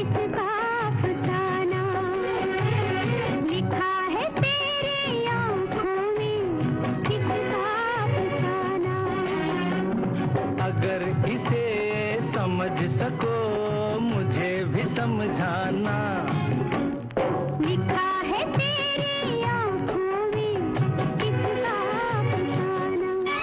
किसका अफसाना, लिखा है तेरी आंखों में किसका अफसाना। अगर इसे समझ सको मुझे भी समझाना, लिखा है तेरी आंखों में किसका अफसाना।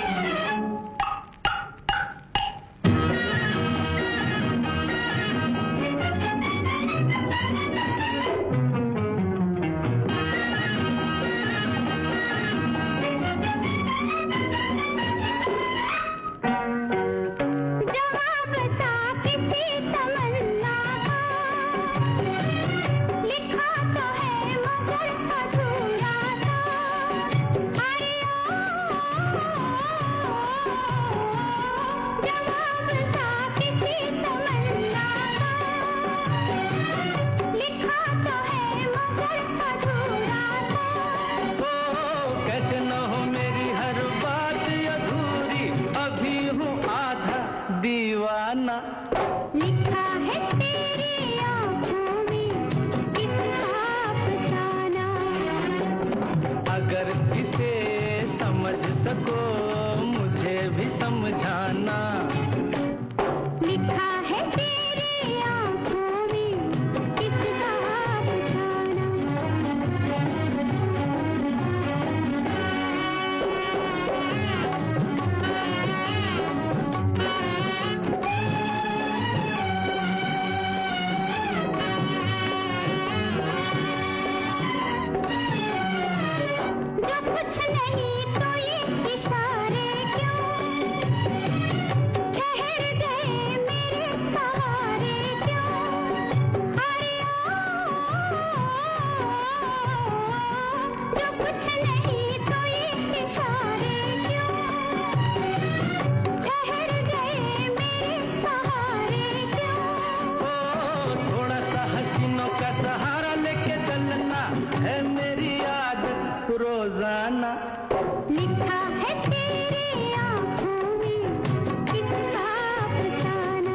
जवाब था किसी तमन्ना का, लिखा तो है मगर अधूरा था। अरे जवाब था किसी तमन्ना का, लिखा तो है मगर अधूरा था। ओ कैसे न हो मेरी हर बात अधूरी, अभी हूँ आधा दीवाना। लिखा है तेरी आंखों में किसका अफसाना, अगर इसे समझ सको मुझे भी समझाना, लिखा है तेरी आंखों में किसका अफसाना। जो कुछ नहीं तो ये इशारे क्यों, ठहर गए मेरे सहारे क्यों। अरे जो कुछ नहीं तो ये इशारे क्यों, ठहर गए मेरे सहारे क्यों। ओ थोड़ा सा हसीनों का सहारा लेके चलना है मेरी आदत रोजाना। लिखा है तेरी आंखों में किसका अफसाना,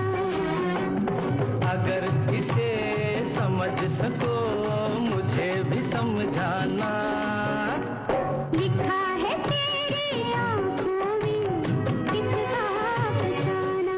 अगर इसे समझ सको मुझे भी समझाना, लिखा है तेरी आंखों में किसका अफसाना।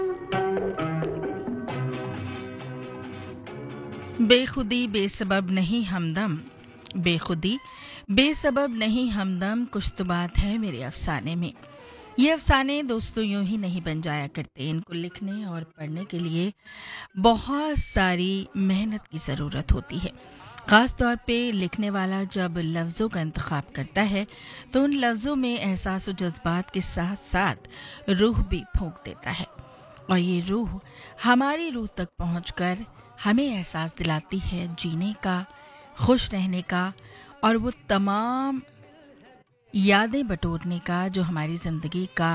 बेखुदी बेसबब नहीं हमदम, बेखुदी बेसबब नहीं हमदम, कुछ तो बात है मेरे अफसाने में। ये अफसाने दोस्तों यूं ही नहीं बन जाया करते, इनको लिखने और पढ़ने के लिए बहुत सारी मेहनत की ज़रूरत होती है। ख़ास तौर पे लिखने वाला जब लफ्ज़ों का इंतखाब करता है तो उन लफ्ज़ों में एहसास और जज्बात के साथ साथ रूह भी फूंक देता है, और ये रूह हमारी रूह तक पहुंचकर हमें एहसास दिलाती है जीने का, खुश रहने का, और वो तमाम यादें बटोरने का जो हमारी ज़िंदगी का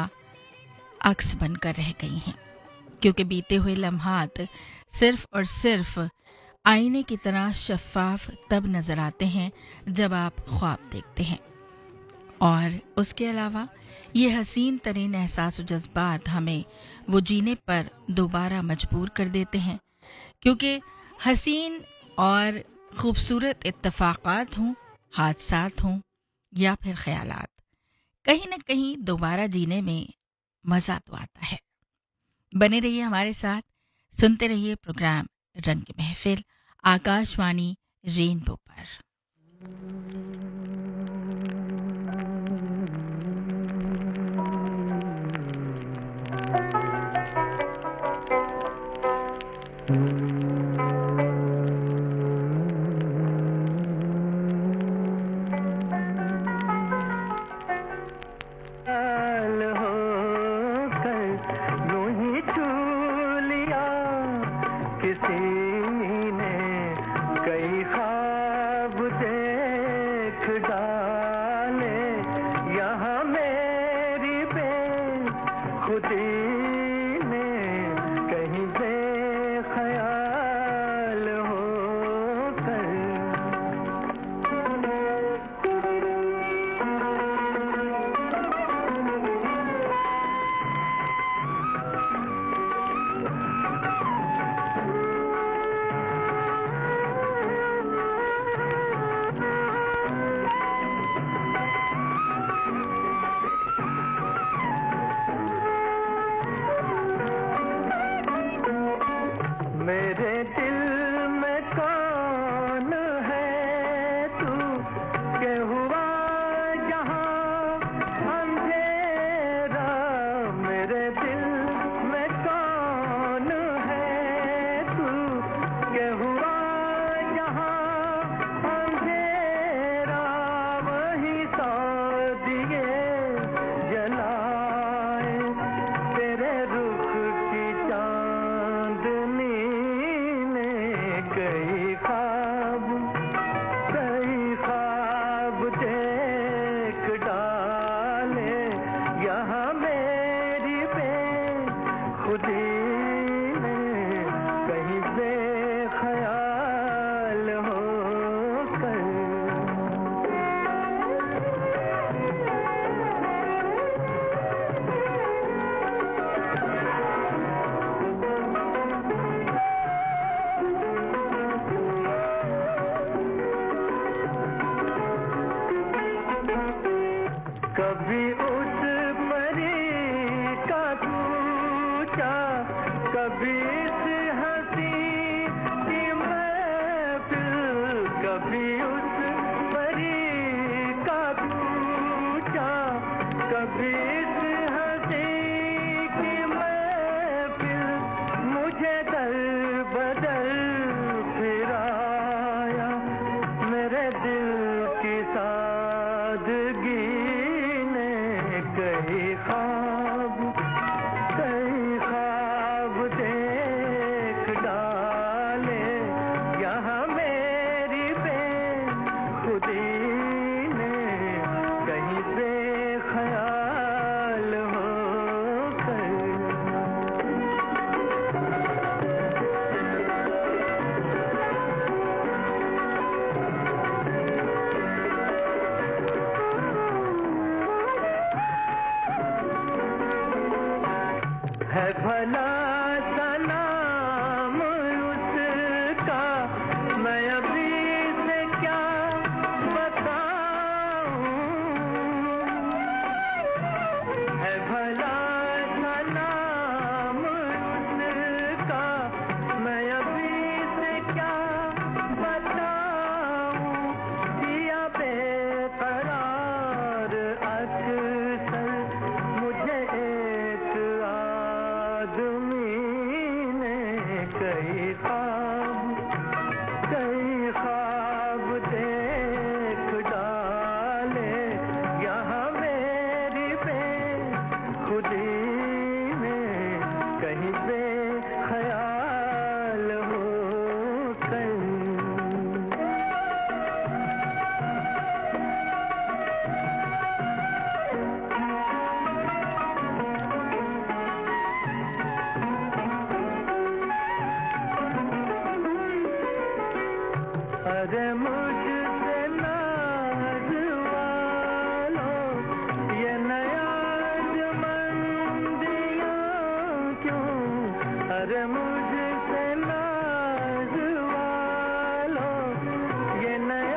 अक्स बनकर रह गई हैं। क्योंकि बीते हुए लम्हात सिर्फ और सिर्फ आईने की तरह शफ़ाफ तब नज़र आते हैं जब आप ख्वाब देखते हैं, और उसके अलावा ये हसीन तरीन एहसास और जज्बात हमें वो जीने पर दोबारा मजबूर कर देते हैं। क्योंकि हसीन और खूबसूरत इत्तफाक़ात हों, हादसात हों या फिर ख़यालात, कहीं न कहीं दोबारा जीने में मज़ा तो आता है। बने रहिए हमारे साथ, सुनते रहिए प्रोग्राम रंग महफिल आकाशवाणी रेनबो पर। खुदी ने कहीं बेख्याल मेरे दिल में कौन है तू के हुआ जहां अंधेरा, मेरे दिल में कौन है तू के हुआ जहां अंधेरा, वही सौ दिए जलाए तेरे रुख की चांदनी ने, कई ख्वाब देख डाले यहाँ मेरी बेखुदी ने, कहीं बेख्याल होकर। कभी उस परी का कूचा, कभी इस हंसी की महफिल, कभी उस परी का कूचा, कभी इस हंसी की महफिल, मुझे दर बदर फिराया मेरे दिल की सादगी ने, कई ख्वाब देख डाले यहाँ मेरी बेखुदी ने, कहीं बेख्याल होकर। है भला सलाम उसका, मैं अभी से क्या बताऊं, है भला सलाम उसका, मैं अभी से क्या बताऊं, दिया बेकरार अक्सर मुझे एक आदमी ने, कई ख्वाब देख डाले यहाँ मेरी बेखुदी ने, कहीं बेख्याल होकर। अरे मुझसे नाज वालों ये नयाज़मंदियाँ क्यों, अरे मुझसे नाज वालों ये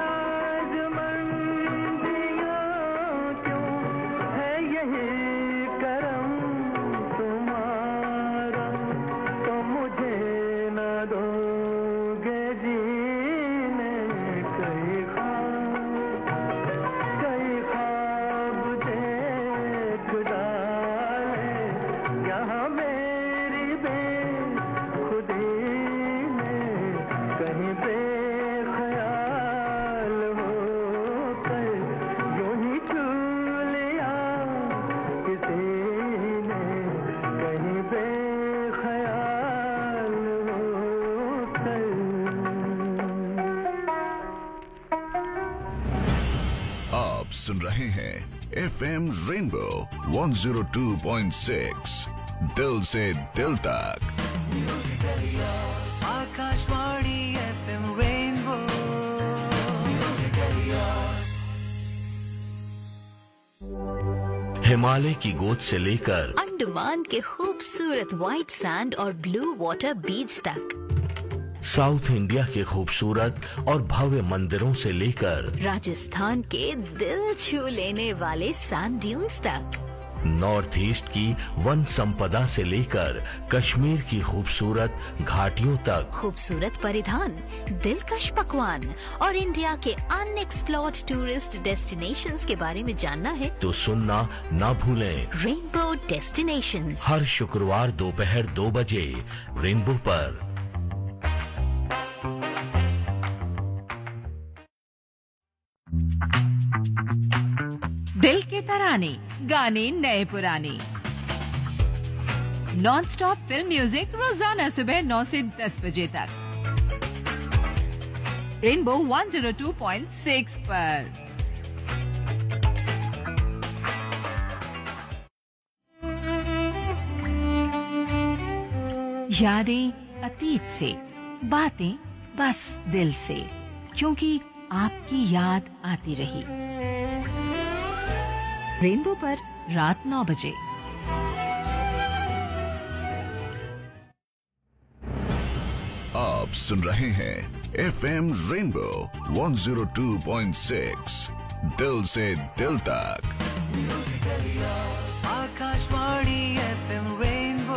नयाज़मंदियाँ क्यों, है यही करम तुम्हारा तो मुझे न दोगे जीने, कई ख्वाब देख डाले यहाँ मेरी बेखुदी ने, कहीं बेख्याल होकर, यूं ही छू लिया किसी ने, कहीं बेख्याल होकर। आप सुन रहे हैं FM रेनबो 102.6, दिल से दिल तक। Akashvani FM rainbow. हिमालय की गोद से लेकर अंडमान के खूबसूरत व्हाइट सैंड और ब्लू वाटर बीच तक, साउथ इंडिया के खूबसूरत और भव्य मंदिरों से लेकर राजस्थान के दिल छू लेने वाले सैंड ड्यून्स तक, नॉर्थ ईस्ट की वन संपदा से लेकर कश्मीर की खूबसूरत घाटियों तक, खूबसूरत परिधान, दिलकश पकवान और इंडिया के अनएक्सप्लोर्ड टूरिस्ट डेस्टिनेशंस के बारे में जानना है तो सुनना ना भूलें। रेनबो डेस्टिनेशंस हर शुक्रवार दोपहर 2 बजे रेनबो पर। दिल के तराने, गाने नए पुराने, नॉन स्टॉप फिल्म म्यूजिक रोजाना सुबह 9 से 10 बजे तक रेनबो 102.6 पर। यादें अतीत से, बातें बस दिल से, क्योंकि आपकी याद आती रही। रेनबो पर रात 9 बजे। आप सुन रहे हैं FM रेनबो 102.6 दिल से दिल तक। Akashvani FM rainbow.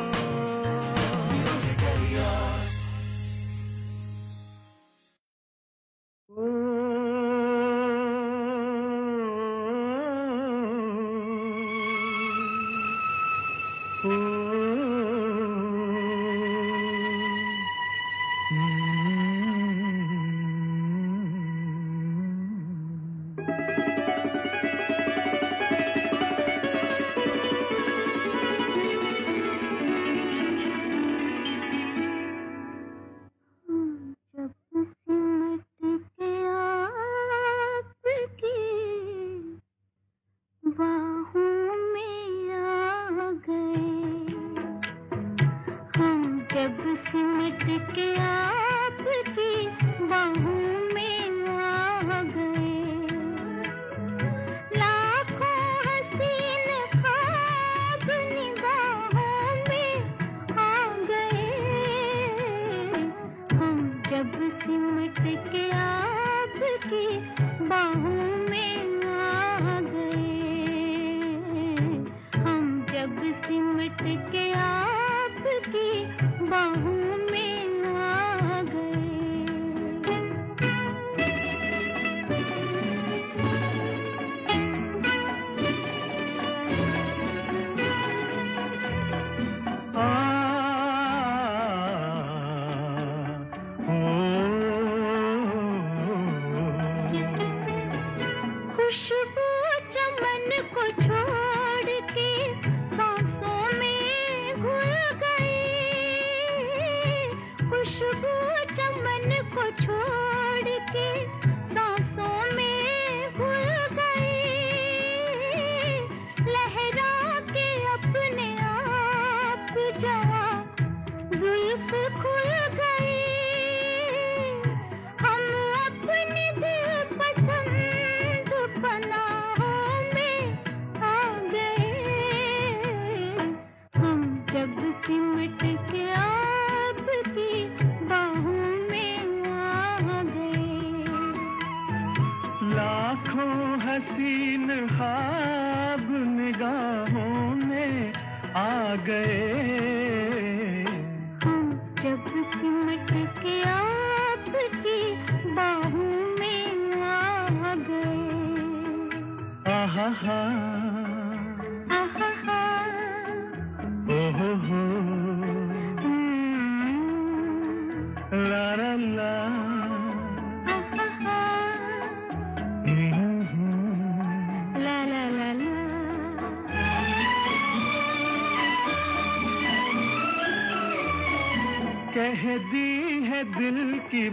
कह दी है दिल की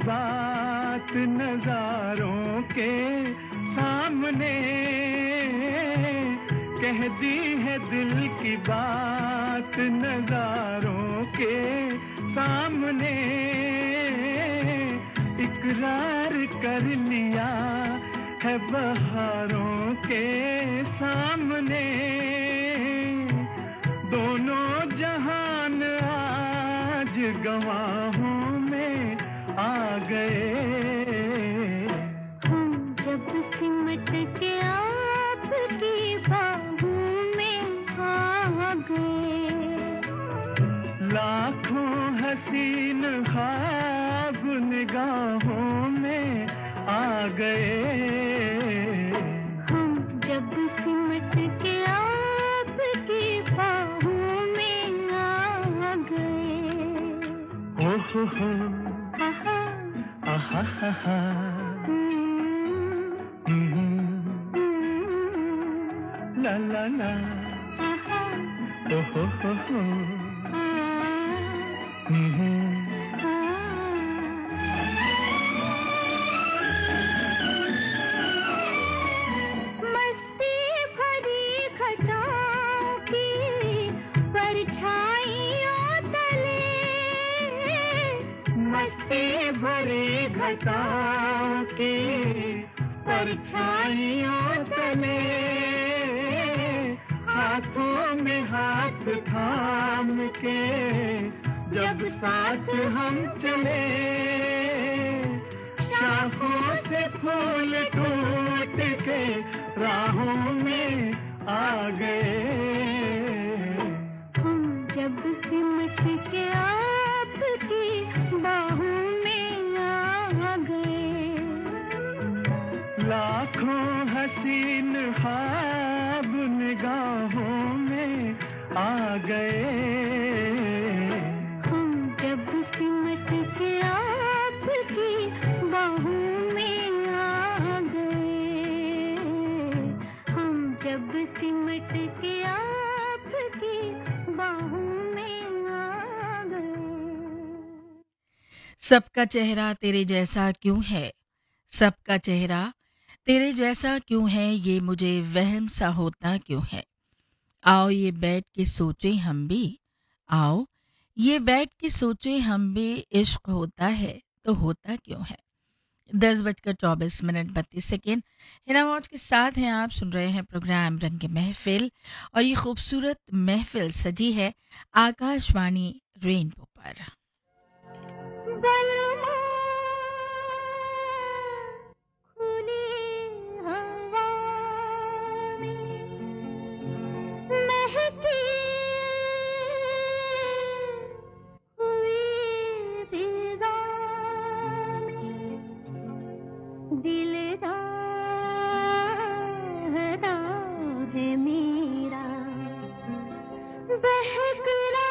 बात नजारों के सामने, कह दी है दिल की बात नजारों के सामने, इकरार कर लिया है बहारों के सामने, दोनों जहान आज गवाहों में आ गए। हम जब सिमट के आपकी बाहों में आ गए। हम जब सिमट के आपकी बाहों में आ गए। ओ हो हा हा आहा हा हा ला ला ला ओ हो मस्ती भरी घटाओं की परछाइयों तले। मस्ती भरी घटाओं की परछाइयों तले हाथों में हाथ थाम के जब साथ हम चले शाखों से फूल टूट के राहों में आ गए। हम जब सिमट के आपकी बाहों में आ गए। लाखों हसीन ख्वाब निगाहों में आ गए। हम जब सिमट के आपकी बाहों में आ गए। हम जब सिमट के आपकी बाहों में आ गए। सबका चेहरा तेरे जैसा क्यों है, सबका चेहरा तेरे जैसा क्यों है, ये मुझे वहम सा होता क्यों है। आओ ये बैठ के सोचे हम भी, आओ ये बैठ के सोचे हम भी, इश्क होता है तो होता क्यों है। 10:24 हिना मौज के साथ हैं आप, सुन रहे हैं प्रोग्राम रंग महफिल और ये खूबसूरत महफिल सजी है आकाशवाणी रेनबो पर। बलमा खुली हवा में महकी हुई फिजा में दिल चाहता है मेरा बहकना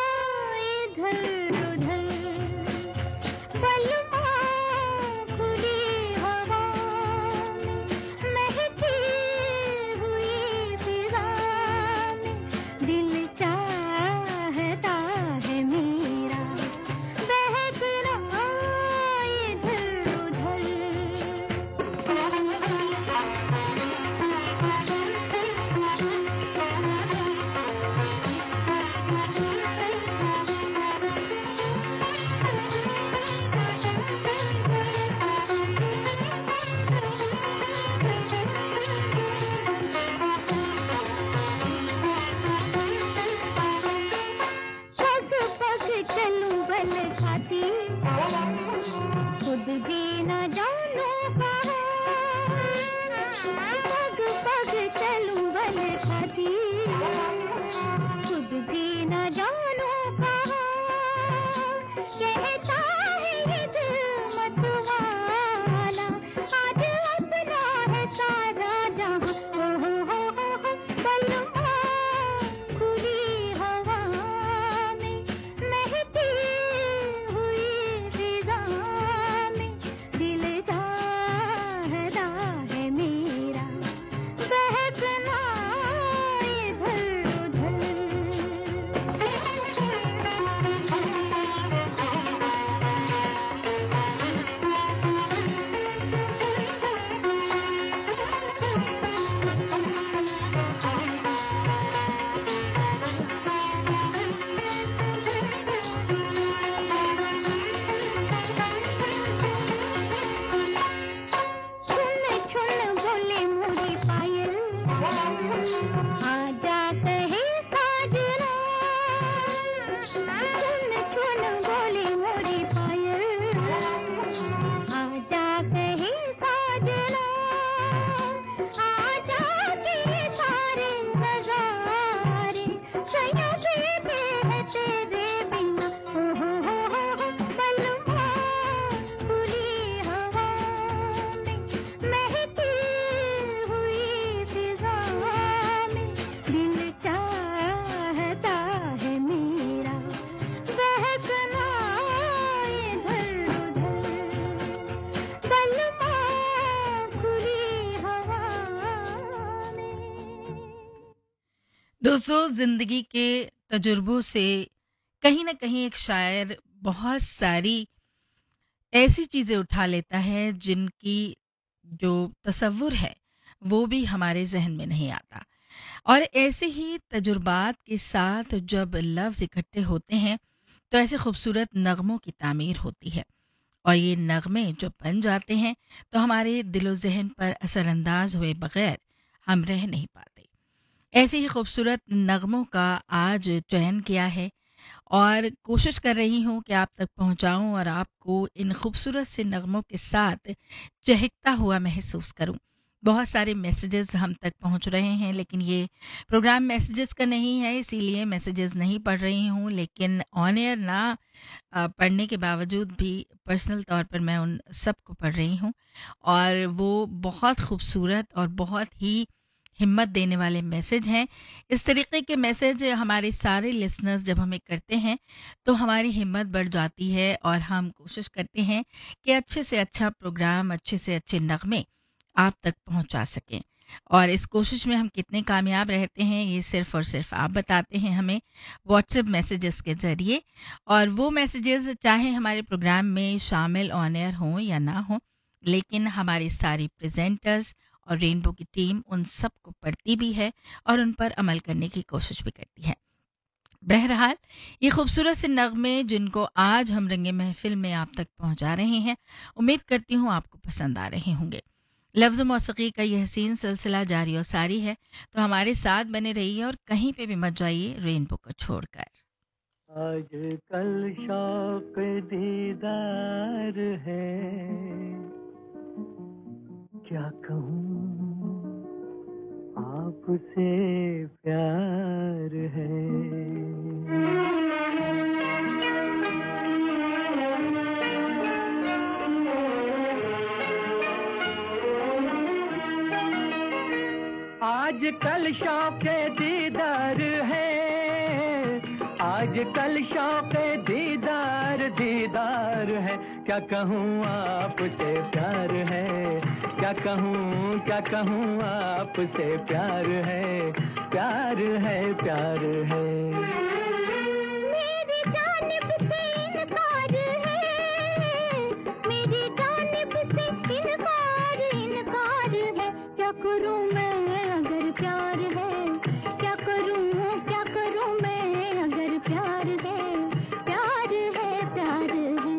इधर उधर। बलमा खुली हवा में महकी हुई फिजा में दिल चाहता है मेरा बहकना इधर उधर। पग पग चलूं बल खाती खुद भी न जानू कहाँ। पग पग चलूं बल खाती खुद भी न जानू कहाँ। कहता है ये दिल मतवाला आज अपना है सारा जहाँ। ओ हो बलमा खुली हवा में महकी हुई फिजा में दिल चाहता है मेरा बहकना इधर उधर। दोस्तों, ज़िंदगी के तजुर्बों से कहीं न कहीं एक शायर बहुत सारी ऐसी चीज़ें उठा लेता है जिनकी जो तसव्वुर है वो भी हमारे ज़हन में नहीं आता। और ऐसे ही तजुर्बात के साथ जब लफ्ज़ इकट्ठे होते हैं तो ऐसे खूबसूरत नगमों की तामीर होती है, और ये नगमे जब बन जाते हैं तो हमारे दिलो ज़हन पर असरअंदाज हुए बगैर हम रह नहीं पाते। ऐसे ही खूबसूरत नगमों का आज चयन किया है और कोशिश कर रही हूँ कि आप तक पहुँचाऊँ और आपको इन खूबसूरत से नगमों के साथ चहकता हुआ महसूस करूँ। बहुत सारे मैसेजेस हम तक पहुँच रहे हैं, लेकिन ये प्रोग्राम मैसेजेस का नहीं है, इसीलिए मैसेजेस नहीं पढ़ रही हूँ। लेकिन ऑन एयर ना पढ़ने के बावजूद भी पर्सनल तौर पर मैं उन सब को पढ़ रही हूँ, और वो बहुत खूबसूरत और बहुत ही हिम्मत देने वाले मैसेज हैं। इस तरीके के मैसेज हमारे सारे लिसनर्स जब हमें करते हैं तो हमारी हिम्मत बढ़ जाती है और हम कोशिश करते हैं कि अच्छे से अच्छा प्रोग्राम, अच्छे से अच्छे नगमे आप तक पहुंचा सकें। और इस कोशिश में हम कितने कामयाब रहते हैं ये सिर्फ़ और सिर्फ आप बताते हैं हमें व्हाट्सएप मैसेजेस के ज़रिए। और वो मैसेजेस चाहे हमारे प्रोग्राम में शामिल ऑन एयर हों या ना हों, लेकिन हमारी सारी प्रेजेंटर्स और रेनबो की टीम उन सब को पढ़ती भी है और उन पर अमल करने की कोशिश भी करती है। बहरहाल, ये खूबसूरत से नगमे जिनको आज हम रंगे महफिल में आप तक पहुंचा रहे हैं, उम्मीद करती हूँ आपको पसंद आ रहे होंगे। लफ्ज़ मौसीकी का यह हसीन सिलसिला जारी और सारी है, तो हमारे साथ बने रहिए और कहीं पे भी मत जाइए रेनबो को छोड़कर। आज कल शौक दीदार है, क्या कहूँ आपसे प्यार है। आज कल शौक दीदार है, आज कल शौक दीदार दीदार है, क्या कहूँ आपसे प्यार है, क्या कहूँ आपसे प्यार है, प्यार है, प्यार है। मेरी जानिब से इनकार है, मेरी जानिब से इनकार है, क्या करूँ मैं अगर प्यार है, क्या करूँ मैं अगर प्यार है, प्यार है, प्यार है।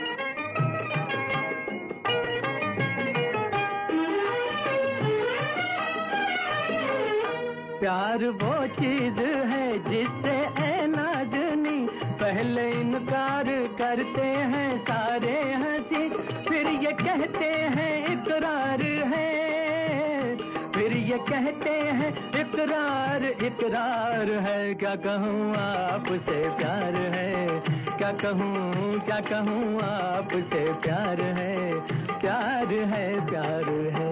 प्यार वो चीज है जिससे ऐ नाज़नी पहले इनकार करते हैं सारे हंसी, फिर ये कहते हैं इकरार है, फिर ये कहते हैं इकरार इकरार है, क्या कहूँ आपसे प्यार है, क्या कहूँ आपसे प्यार है, प्यार है, प्यार है।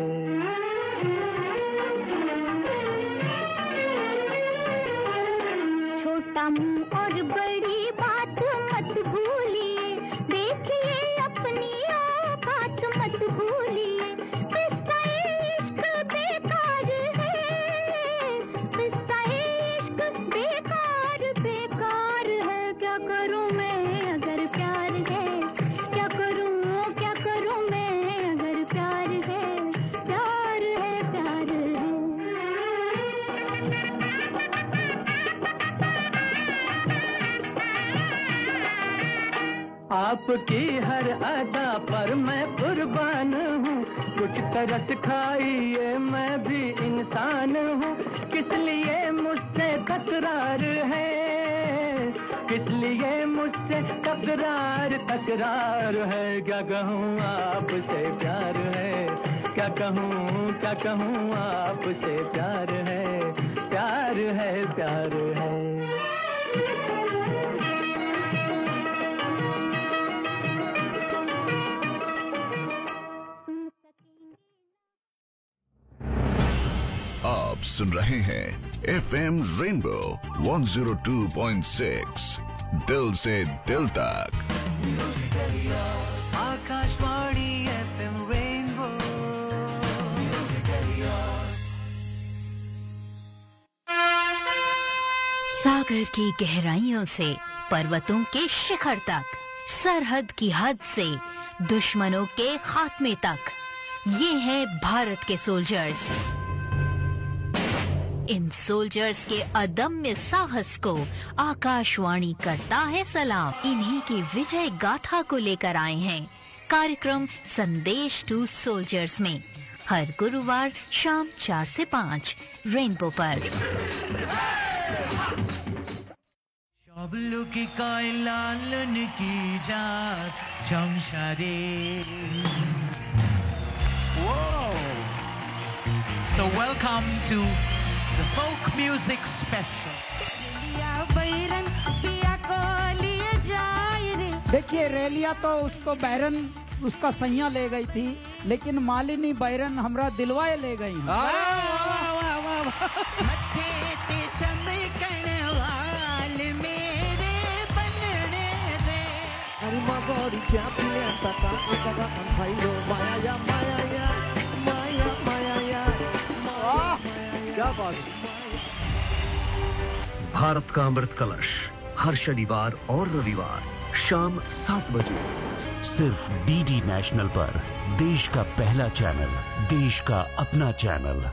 छोटा मुंह और बड़ी बात मत भूलिए, देखिए अपनी औकात मत भूलिए, किस्सा इश्क बेकार है, किस्सा इश्क बेकार बेकार है, क्या करूं मैं अगर प्यार है, क्या करूं मैं अगर प्यार है, प्यार है, प्यार है। आपकी हर अदा पर मैं कुर्बान हूँ, कुछ तरस खाइए मैं भी इंसान हूँ, किस लिए मुझसे तकरार है, किस लिए मुझसे तकरार तकरार है, क्या कहूँ आपसे प्यार है, क्या कहूँ आपसे प्यार है, प्यार है, प्यार है। आप सुन रहे हैं FM रेनबो 102.6 दिल से दिल तक। Akashvani FM rainbow. सागर की गहराइयों से पर्वतों के शिखर तक, सरहद की हद से दुश्मनों के खात्मे तक, ये है भारत के सोल्जर्स। इन सोल्जर्स के अदम्य साहस को आकाशवाणी करता है सलाम। इन्हीं की विजय गाथा को लेकर आए हैं कार्यक्रम संदेश टू सोल्जर्स में, हर गुरुवार शाम 4 से 5 रेनबो पर। शबलू की कोई लालन की जात शमशारे। So welcome to the folk music special. देखिए रेलिया तो उसको बैरन उसका सैया ले गई थी, लेकिन मालिनी बैरन हमरा दिलवाए ले गई हैं। क्या बात है। भारत का अमृत कलश हर शनिवार और रविवार शाम 7 बजे सिर्फ डीडी नेशनल पर, देश का पहला चैनल, देश का अपना चैनल।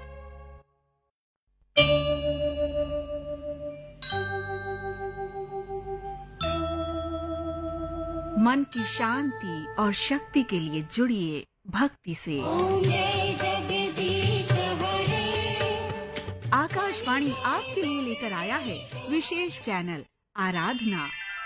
मन की शांति और शक्ति के लिए जुड़िए भक्ति से। आकाशवाणी आपके लिए लेकर आया है विशेष चैनल आराधना।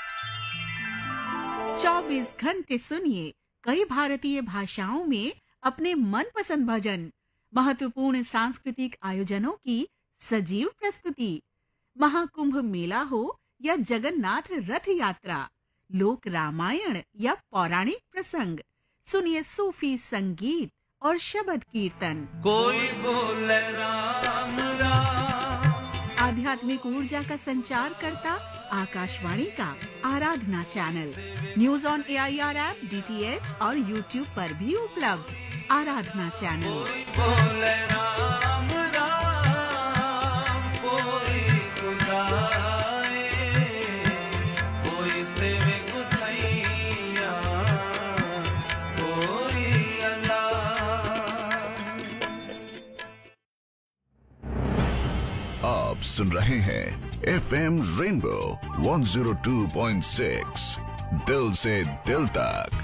24 घंटे सुनिए कई भारतीय भाषाओं में अपने मनपसंद भजन, महत्वपूर्ण सांस्कृतिक आयोजनों की सजीव प्रस्तुति, महाकुंभ मेला हो या जगन्नाथ रथ यात्रा, लोक रामायण या पौराणिक प्रसंग, सुनिए सूफी संगीत और शबद कीर्तन। कोई बोले राम राम। आध्यात्मिक ऊर्जा का संचार करता आकाशवाणी का Aradhana channel. News on AIR app, DTH और YouTube पर भी उपलब्ध। आराधना चैनल। बोले राम राम, कोई बुलाए, कोई सेवे गुसैया, कोई आप सुन रहे हैं FM रेनबो 102.6, दिल से दिल तक।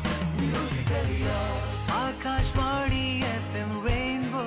Akashvani FM rainbow.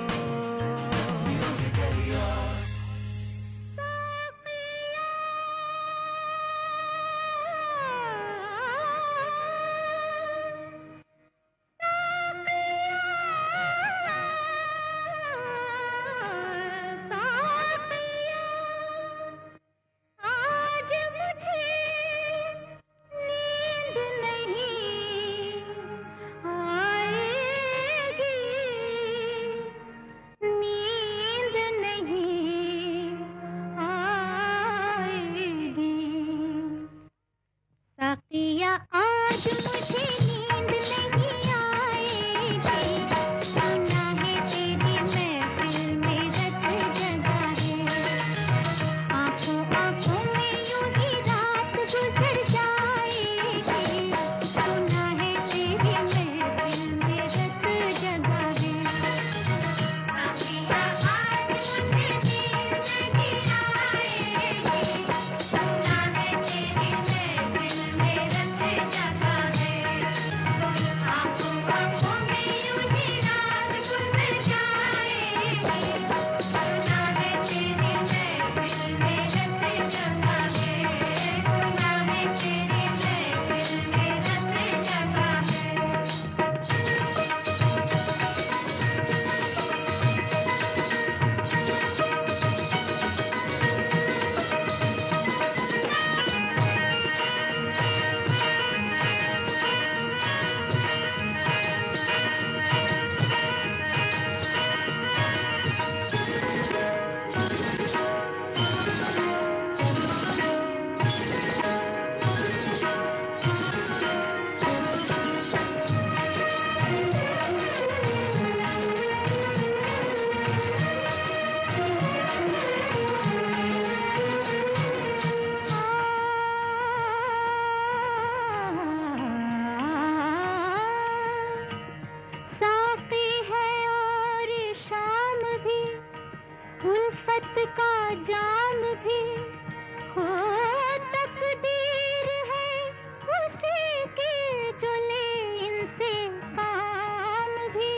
सूरत का जाम भी हो तकदीर है उसी की जो ले इनसे काम भी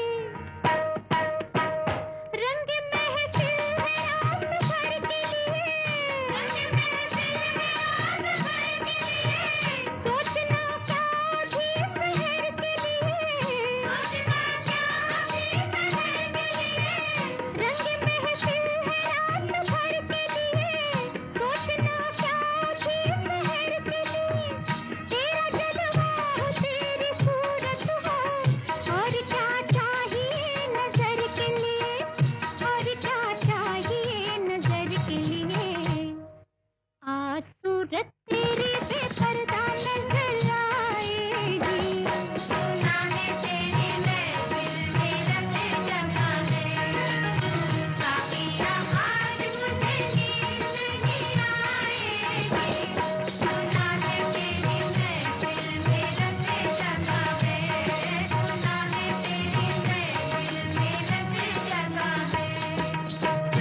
रंग महफिल है रात भर के लिए सोचना क्या भी शहर के लिए रंग महफिल है रात भर के लिए सोचना क्या भी शहर के लिए तेरा जलवा हो तेरी सूरत हो और क्या चाहिए नजर के लिए और क्या चाहिए नजर के लिए आज सूरत तेरी बेपर्दा नजर आएगी सुना है तेरी महफिल में रब जगह है साकिया आज मुझे नींद नहीं आएगी सुना है तेरी महफिल में रब जगह है सुना है तेरी महफिल में रब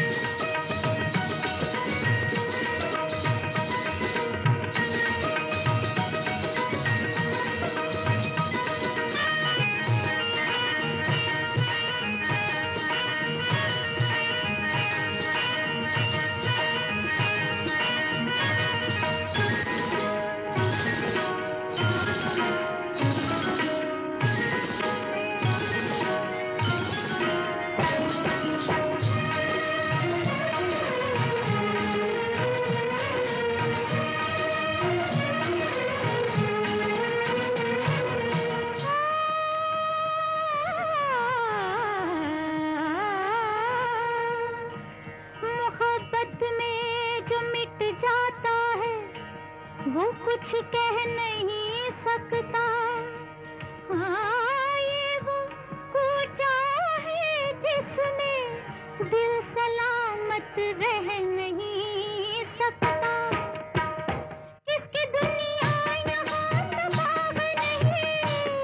मोहब्बत में जो मिट जाता है वो कुछ कह नहीं सकता हाँ ये वो कूचा है जिसमें दिल सलामत रह नहीं सकता इसकी दुनिया यहाँ तबाह नहीं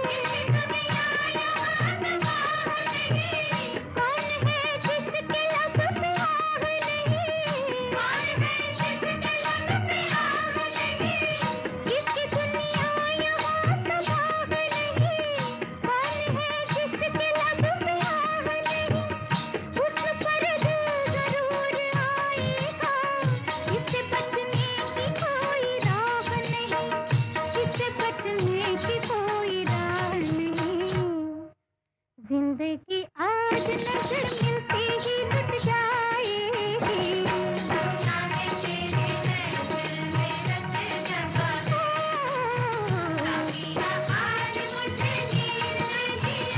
कौन है जिसके लब पे आग नहीं कौन है जिसके लब पे आग नहीं इसकी दुनिया यहाँ तबाह नहीं कौन है जिसके लब पे आग नहीं उस पर दिल जरूर आएगा इससे बचने की कोई राह नहीं इससे बचने की कोई राह नहीं जिंदगी आज नजर मिलती ही लुट जाएगी सुना है तेरी महफिल में रब जगह है साकिया आज मुझे नींद नहीं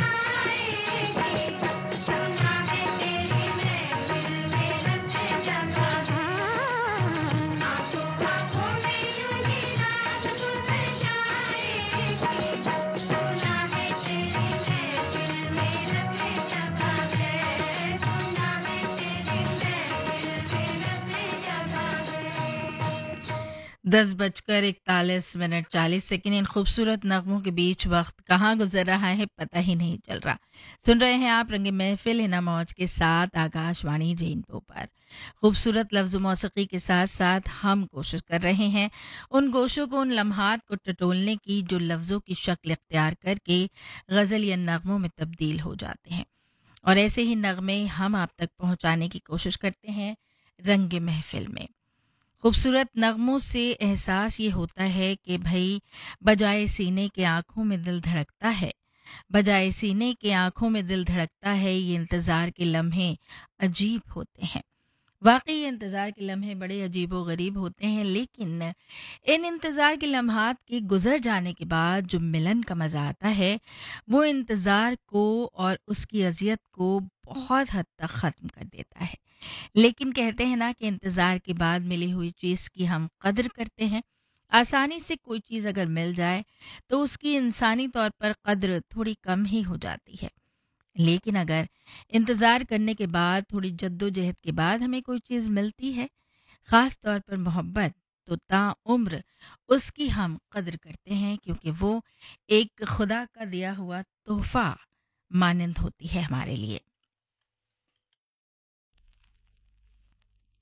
आएगी सुना है तेरी महफिल में रब जगह है आंखों आंखों में यूं ही रात गुजर जाएगी सुना है तेरी महफिल में रब जगह है सुना है तेरी महफिल में रब जगह है 10:41 40 सेकंड इन खूबसूरत नगमों के बीच वक्त कहाँ गुजर रहा है पता ही नहीं चल रहा। सुन रहे हैं आप रंगे महफिल हिना मौज के साथ आकाशवाणी रेनबो पर। खूबसूरत लफ्ज़ मौसीकी के साथ साथ हम कोशिश कर रहे हैं उन गोशों को उन लम्हात को टटोलने की जो लफ्ज़ों की शक्ल इख्तियार करके गज़ल या नगमों में तब्दील हो जाते हैं और ऐसे ही नगमे हम आप तक पहुँचाने की कोशिश करते हैं रंगे महफिल में। खूबसूरत नगमों से एहसास ये होता है कि भाई बजाए सीने के आँखों में दिल धड़कता है बजाए सीने के आँखों में दिल धड़कता है ये इंतज़ार के लम्हे अजीब होते हैं। वाकई ये इंतज़ार के लम्हे बड़े अजीब व गरीब होते हैं लेकिन इन इंतज़ार के लम्हात के गुजर जाने के बाद जो मिलन का मज़ा आता है वो इंतज़ार को और उसकी अज़ियत को बहुत हद तक ख़त्म कर देता है। लेकिन कहते हैं ना कि इंतज़ार के बाद मिली हुई चीज़ की हम कदर करते हैं। आसानी से कोई चीज़ अगर मिल जाए तो उसकी इंसानी तौर पर कद्र थोड़ी कम ही हो जाती है, लेकिन अगर इंतज़ार करने के बाद थोड़ी जद्दोजहद के बाद हमें कोई चीज़ मिलती है, ख़ास तौर पर मोहब्बत, तो ताउम्र उसकी हम कद्र करते हैं क्योंकि वो एक खुदा का दिया हुआ तोहफ़ा मानंद होती है हमारे लिए।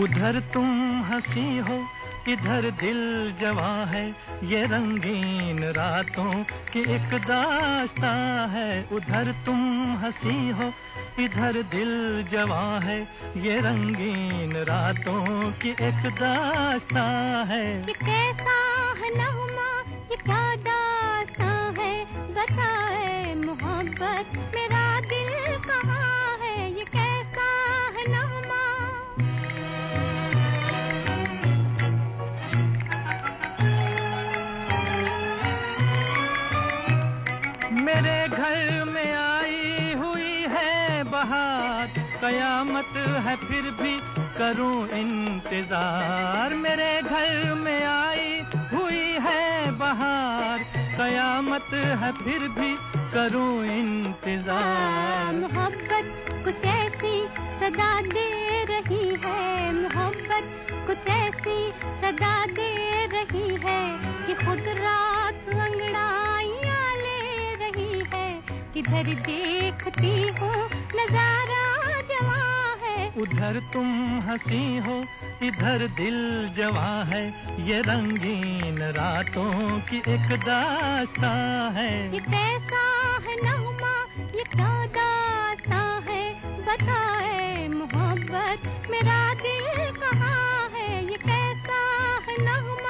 उधर तुम हंसी हो इधर दिल जवां है, ये रंगीन रातों की एक दास्तां है। उधर तुम हंसी हो इधर दिल जवां है, ये रंगीन रातों की एक दास्तां है। ये कैसा है नगमा, ये क्या दास्तां है, बताए मोहब्बत मेरा दिल कहाँ है। ये कैसा है नगमा। मेरे घर में आई हुई है बहार, कयामत है फिर भी करूं इंतजार। मेरे घर में आई हुई है बहार, कयामत है फिर भी करूं इंतजार। मोहब्बत कुछ ऐसी सदा दे रही है, मोहब्बत कुछ ऐसी सदा दे रही है कि खुद रात अंगड़ाइयां ले रही है। इधर देखती हूँ नजारा जवां है, उधर तुम हंसी हो इधर दिल जवां है, ये रंगीन रातों की एक दास्तां है। ये कैसा है नगमा, ये क्या दास्तां है, बताए मोहब्बत मेरा दिल कहाँ है। ये कैसा है नगमा।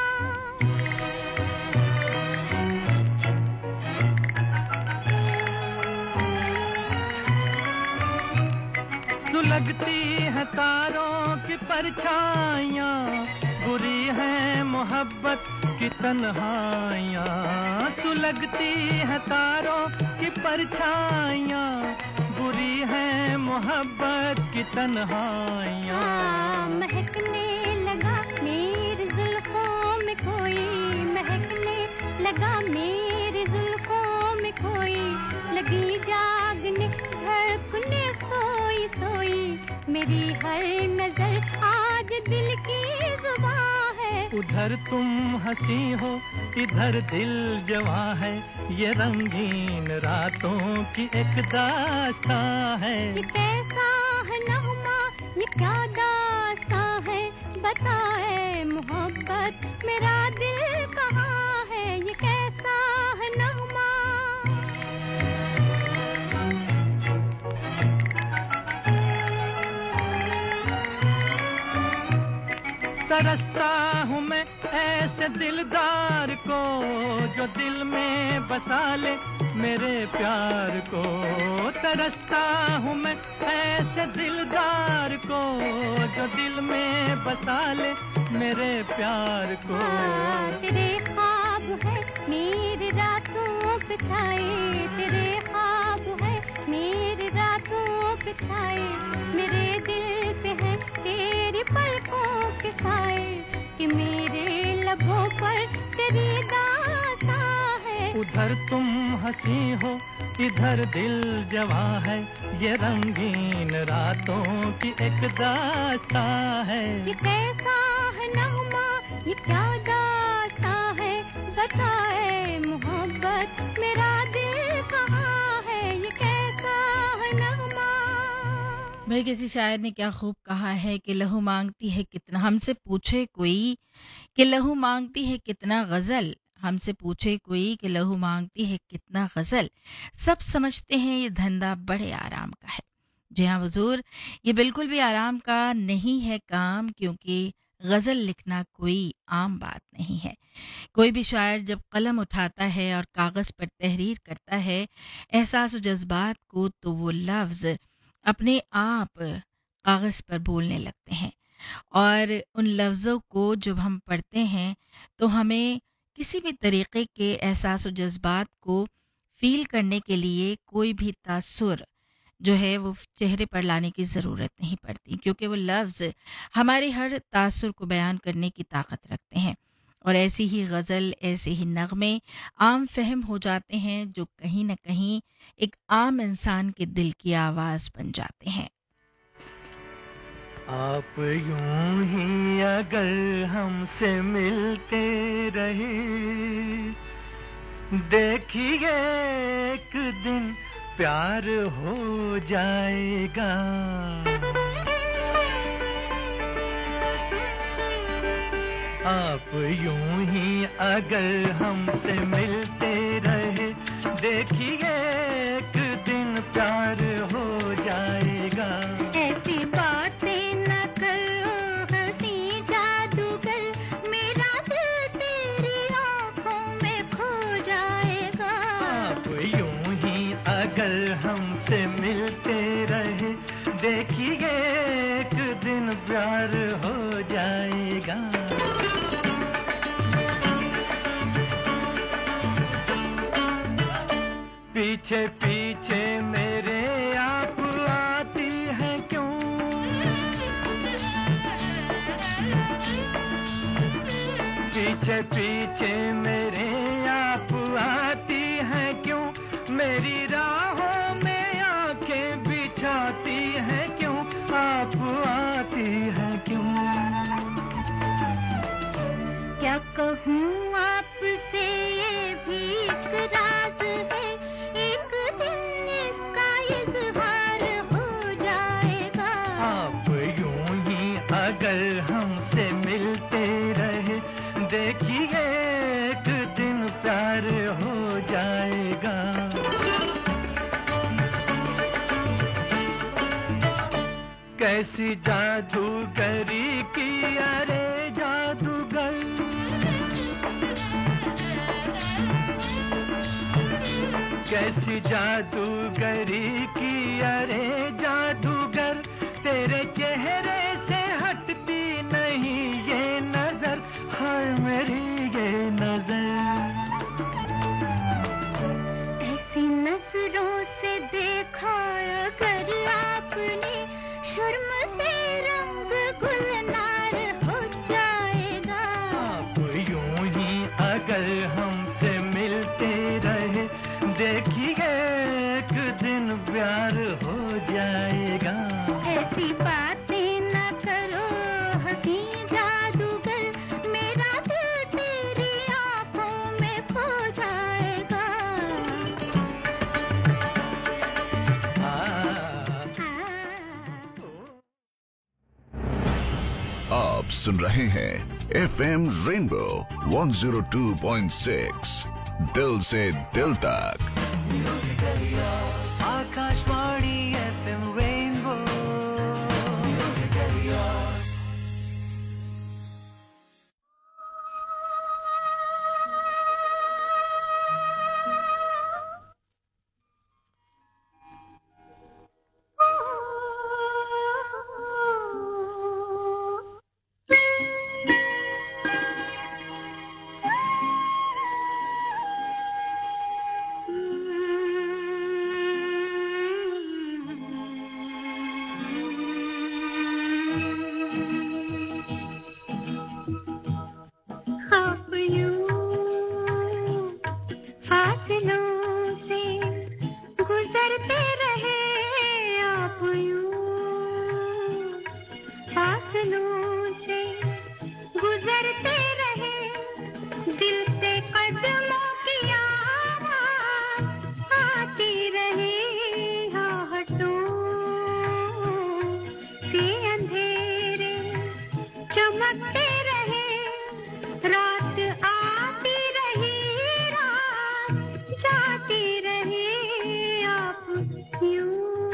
सुलगती है तारों की परछाइयाँ, बुरी है मोहब्बत की तन्हाइयाँ। सुलगती है तारों की परछाइयाँ, बुरी है मोहब्बत की तन्हाइयाँ। महकने लगा मेरी जुल्फों में कोई, महकने लगा मेरी जुल्फों में कोई। लगी जागने धड़कने सोई सोई, मेरी हर नजर आज दिल की जुबां है। उधर तुम हंसी हो इधर दिल जवां है, ये रंगीन रातों की एक दास्तां है। ये कैसा है नगमा, ये क्या दास्तां है, बताए मोहब्बत मेरा दिल कहाँ है। ये कैसा है नगमा। तरसता हूँ मैं ऐसे दिलदार को, जो दिल में बसा ले मेरे प्यार को। तरसता हूँ मैं ऐसे दिलदार को, जो दिल में बसा ले मेरे प्यार को। तेरे ख्वाब है मेरी रातों पे छाए, तेरे ख्वाब है मेरी रातों पे छाए। मेरे दिल पे है तेरी पलकों के साए, कि मेरे लबों पर तेरी दास्तां है। उधर तुम हंसी हो इधर दिल जवां है, ये रंगीन रातों की एक दास्तां है। ये कैसा है नगमा, ये क्या दास्तां है, बताए मोहब्बत मेरा दिल कहाँ है। ये कैसा है नगमा। भाई किसी शायर ने क्या खूब कहा है कि लहू मांगती है कितना, हमसे पूछे कोई कि लहू मांगती है कितना गज़ल, हमसे पूछे कोई कि लहू मांगती है कितना गज़ल, सब समझते हैं ये धंधा बड़े आराम का है। जी हाँ हुजूर, ये बिल्कुल भी आराम का नहीं है काम, क्योंकि गज़ल लिखना कोई आम बात नहीं है। कोई भी शायर जब कलम उठाता है और कागज़ पर तहरीर करता है एहसास और जज्बात को, तो वो लफ्ज़ अपने आप कागज़ पर बोलने लगते हैं। और उन लफ्ज़ों को जब हम पढ़ते हैं तो हमें किसी भी तरीक़े के एहसास और जज्बात को फ़ील करने के लिए कोई भी तासुर जो है वो चेहरे पर लाने की ज़रूरत नहीं पड़ती, क्योंकि वो लफ्ज़ हमारे हर तासुर को बयान करने की ताकत रखते हैं। और ऐसी ही गज़ल, ऐसे ही नग़मे आम फ़हम हो जाते हैं, जो कहीं न कहीं एक आम इंसान के दिल की आवाज़ बन जाते हैं। आप यूं ही अगर हमसे मिलते रहे, देखिए एक दिन प्यार हो जाएगा। आप यूं ही अगर हमसे मिलते रहे, देखिए एक दिन प्यार हो जाएगा। ऐसी बातें न करो हंसी जादूगर, मेरा दिल तेरी आँखों में खो जाएगा। आप यूं ही अगर हमसे मिलते रहे, देखिए एक दिन प्यार हो जाएगा। पीछे पीछे मेरे आप आती हैं क्यों? पीछे पीछे मेरे आप आती हैं क्यों? मेरी राहों में आंखें बिछाती हैं क्यों? आप आती हैं क्यों? क्या कहूँ आपसे ये भी एक राज है, एक दिन इसका इज़हार हो जाएगा। आप यूं ही अगर हमसे मिलते रहे, देखिए एक दिन प्यार हो जाएगा। कैसी जादूगरी की अरे जादूगर, कैसी जादूगरी की अरे जादूगर, तेरे चेहरे से हटती नहीं ये नजर, हाय मेरी ये नजर। ऐसी नजरों से देखा अगर आपने, शर्म से रंग गुलनार हो जाएगा। आप यूं ही अगर हमसे मिलते रहे, देखिए एक दिन प्यार हो जाएगा। ऐसी बातें न करो हंसी जादूगर, मेरा दिल तेरी आँखों में खो जाएगा। आप सुन रहे हैं FM रेनबो 102.6, दिल से दिल तक। Akashvani FM rainbow. आप यूं फासलों से गुजरते रहे, आप यूं फासलों से गुजरते रहे, दिल से कदमों की आवाज़ आती रहे, आहटों से अंधेरे चमकते रहे, रात आती रही रात जाती रही, आप यूं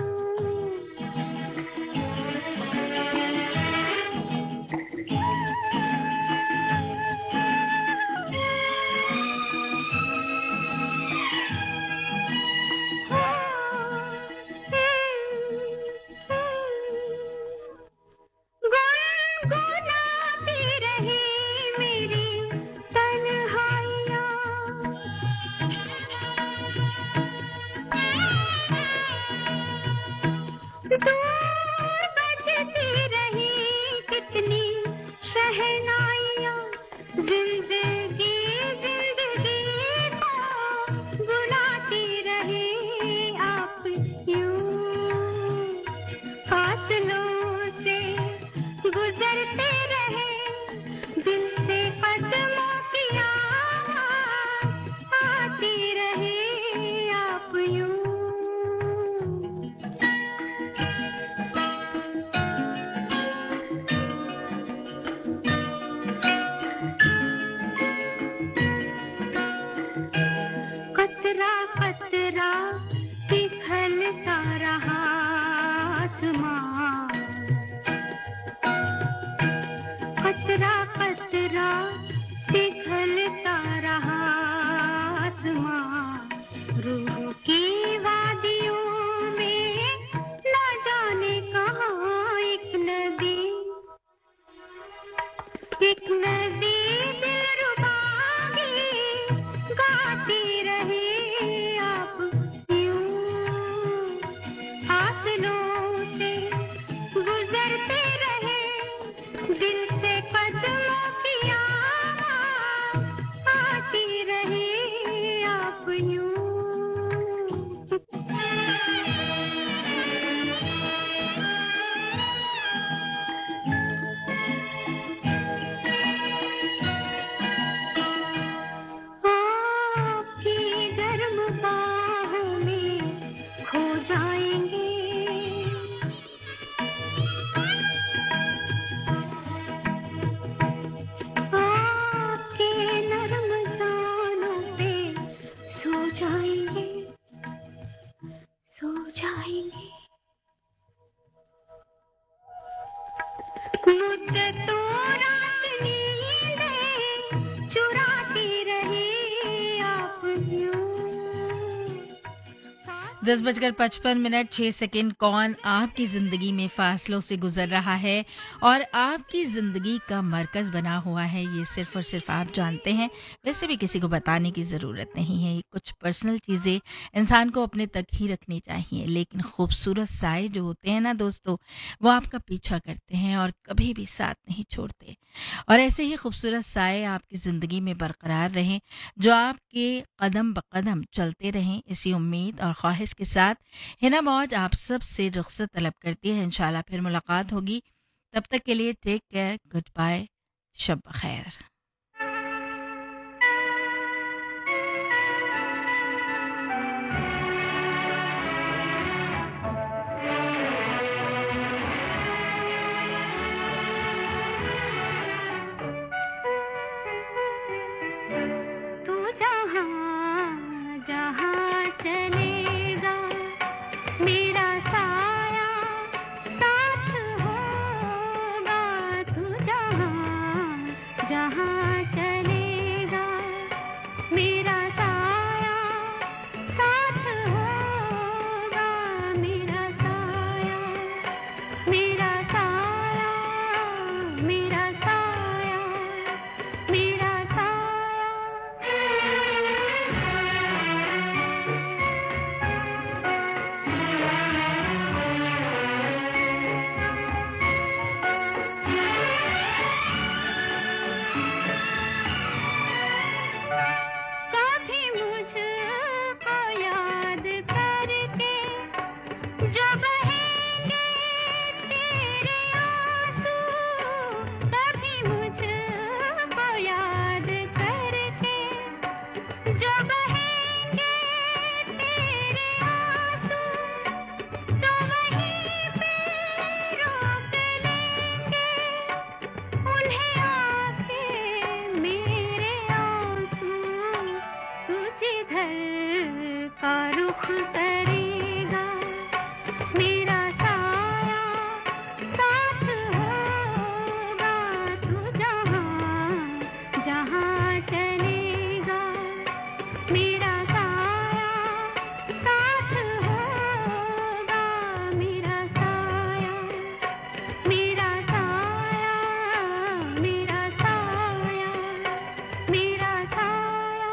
गुनगुनाती रही मेरी तन्हाइयाँ, दूर बजती रही कितनी शहनाइयाँ, जिंदगी जिंदगी को बुलाती रही, आप यूं फासलों से गुजरते रहे, दिल से कदमों की आवाज़ आती रही, आप यूं 10:55 कौन आपकी जिंदगी में फासलों से गुजर रहा है और आपकी जिंदगी का मरकज बना हुआ है, ये सिर्फ और सिर्फ आप जानते हैं। वैसे भी किसी को बताने की ज़रूरत नहीं है। ये कुछ पर्सनल चीज़ें इंसान को अपने तक ही रखनी चाहिए, लेकिन खूबसूरत साए जो होते हैं ना दोस्तों, वो आपका पीछा करते हैं और कभी भी साथ नहीं छोड़ते। और ऐसे ही खूबसूरत साए आपकी ज़िंदगी में बरकरार रहें, जो आपके कदम ब कदम चलते रहें। इसी उम्मीद और ख्वाहिश के साथ हिना मौज आप सब से रुखसत तलब करती है। इंशाल्लाह फिर मुलाकात होगी, तब तक के लिए टेक केयर, गुड बाय, शब बखैर। तू जहाँ जहाँ चलेगा मेरा साया साथ होगा। तू जहाँ जहाँ चलेगा मेरा साया साथ होगा। मेरा साया मेरा साया मेरा साया मेरा कभी मुझको याद करके जो बहेंगे तेरे आंसू। कभी मुझको याद करके जो बहेंगे तेरे आंसू, तो वहीं पे रोक लेंगे उन्हें आके मेरे आंसू। तू जिधर का रुख करेगा मेरा साया साथ होगा। तू जहाँ जहाँ चलेगा मेरा साया साथ होगा। मेरा साया मेरा साया मेरा साया मेरा साया।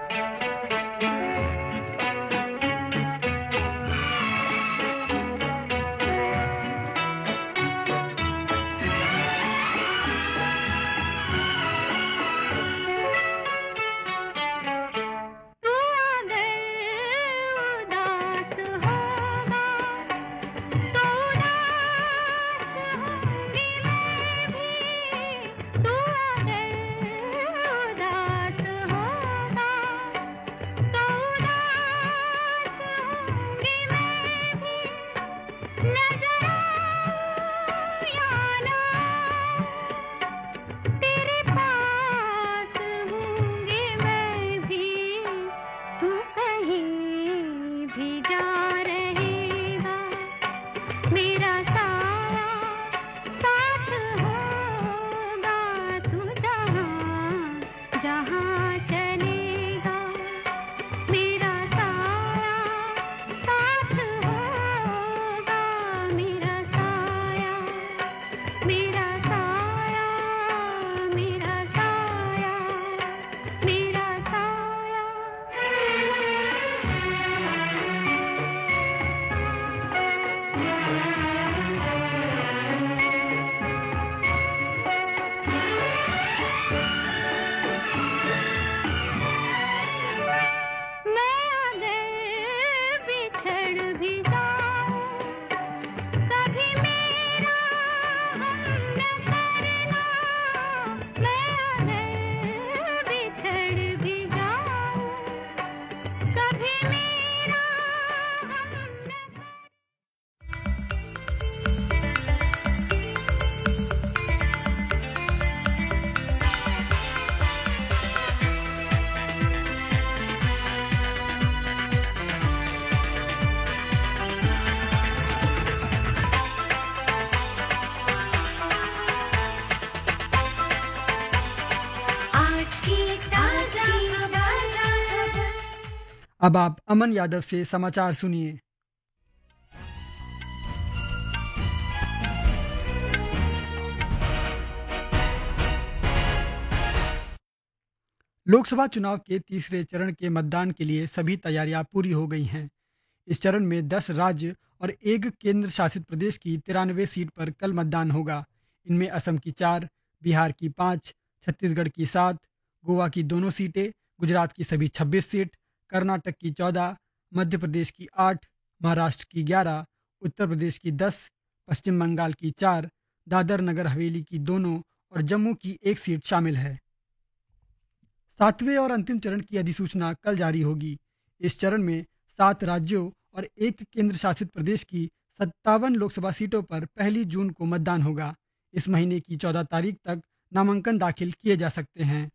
तू अगर उदास होगा तो उदास होंगी मैं भी। तू अगर उदास होगा तो उदास होंगी मैं भी। नजर आऊं या ना आऊं, तेरे पास हूँगी मैं भी। तू कहीं भी जा रहेगा मेरा साया साथ होगा। तू जहाँ जहाँ चलेगा मेरा साया साथ होगा। मेरा साया मेरा साया मेरा साया मेरा साया। मैं अगर बिछड़ भी जाऊं कभी मेरा गम न करना। मैं अगर बिछड़ भी जाऊं कभी मेरा गम न आज की ताजा खबर। अब आप अमन यादव से समाचार सुनिए। लोकसभा चुनाव के तीसरे चरण के मतदान के लिए सभी तैयारियां पूरी हो गई हैं। इस चरण में 10 राज्य और एक केंद्र शासित प्रदेश की 93 सीट पर कल मतदान होगा। इनमें असम की 4, बिहार की 5, छत्तीसगढ़ की 7, गोवा की दोनों सीटें, गुजरात की सभी 26 सीट, कर्नाटक की 14, मध्य प्रदेश की 8, महाराष्ट्र की 11, उत्तर प्रदेश की 10, पश्चिम बंगाल की 4, दादर नगर हवेली की दोनों और जम्मू की 1 सीट शामिल है। 7वें और अंतिम चरण की अधिसूचना कल जारी होगी। इस चरण में 7 राज्यों और एक केंद्र शासित प्रदेश की 57 लोकसभा सीटों पर 1 जून को मतदान होगा। इस महीने की 14 तारीख तक नामांकन दाखिल किए जा सकते हैं।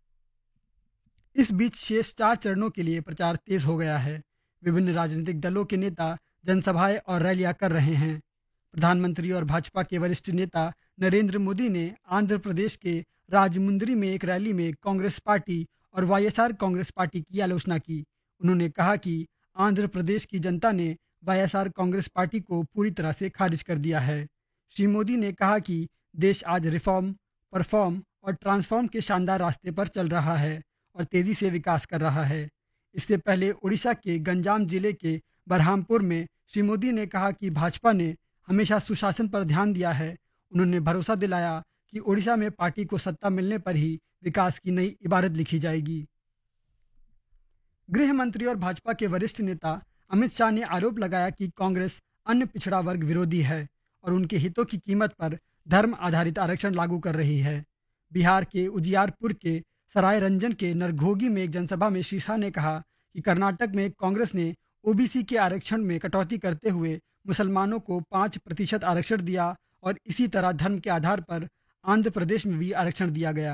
इस बीच शेष 4 चरणों के लिए प्रचार तेज हो गया है। विभिन्न राजनीतिक दलों के नेता जनसभाएं और रैलियां कर रहे हैं। प्रधानमंत्री और भाजपा के वरिष्ठ नेता नरेंद्र मोदी ने आंध्र प्रदेश के राजमुंदरी में एक रैली में कांग्रेस पार्टी और वाईएसआर कांग्रेस पार्टी की आलोचना की। उन्होंने कहा कि आंध्र प्रदेश की जनता ने वाईएसआर कांग्रेस पार्टी को पूरी तरह से खारिज कर दिया है। श्री मोदी ने कहा कि देश आज रिफॉर्म, परफॉर्म और ट्रांसफॉर्म के शानदार रास्ते पर चल रहा है और तेजी से विकास कर रहा है। इससे पहले ओडिशा के गंजाम जिले के बरहामपुर में श्री मोदी ने कहा कि भाजपा ने हमेशा सुशासन पर ध्यान दिया है। उन्होंने भरोसा दिलाया कि ओडिशा में पार्टी को सत्ता मिलने पर ही विकास की नई इबारत लिखी जाएगी। गृह मंत्री और भाजपा के वरिष्ठ नेता अमित शाह ने आरोप लगाया कि कांग्रेस अन्य पिछड़ा वर्ग विरोधी है और उनके हितों की कीमत पर धर्म आधारित आरक्षण लागू कर रही है। बिहार के उजियारपुर के सराय रंजन के नरघोगी में एक जनसभा में श्री शाह ने कहा कि कर्नाटक में कांग्रेस ने ओबीसी के आरक्षण में कटौती करते हुए मुसलमानों को 5% आरक्षण दिया और इसी तरह धर्म के आधार पर आंध्र प्रदेश में भी आरक्षण दिया गया।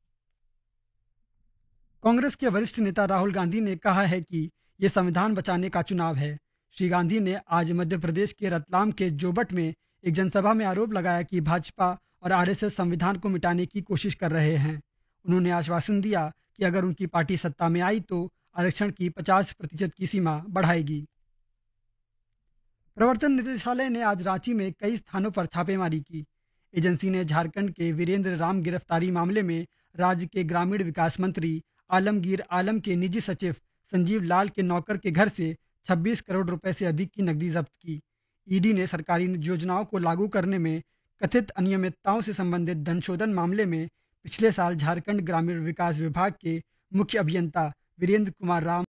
कांग्रेस के वरिष्ठ नेता राहुल गांधी ने कहा है कि ये संविधान बचाने का चुनाव है। श्री गांधी ने आज मध्य प्रदेश के रतलाम के जोबट में एक जनसभा में आरोप लगाया कि भाजपा और आरएसएस संविधान को मिटाने की कोशिश कर रहे हैं। उन्होंने आश्वासन दिया कि अगर उनकी पार्टी सत्ता में आई तो आरक्षण की 50% की सीमा बढ़ाएगी। प्रवर्तन निदेशालय ने आज रांची में कई स्थानों पर छापेमारी की। एजेंसी ने झारखंड के वीरेंद्र राम गिरफ्तारी मामले में राज्य के ग्रामीण विकास मंत्री आलमगीर आलम के निजी सचिव संजीव लाल के नौकर के घर से 26 करोड़ रुपए से अधिक की नकदी जब्त की। ईडी ने सरकारी योजनाओं को लागू करने में कथित अनियमितताओं से संबंधित धनशोधन मामले में पिछले साल झारखंड ग्रामीण विकास विभाग के मुख्य अभियंता वीरेंद्र कुमार राम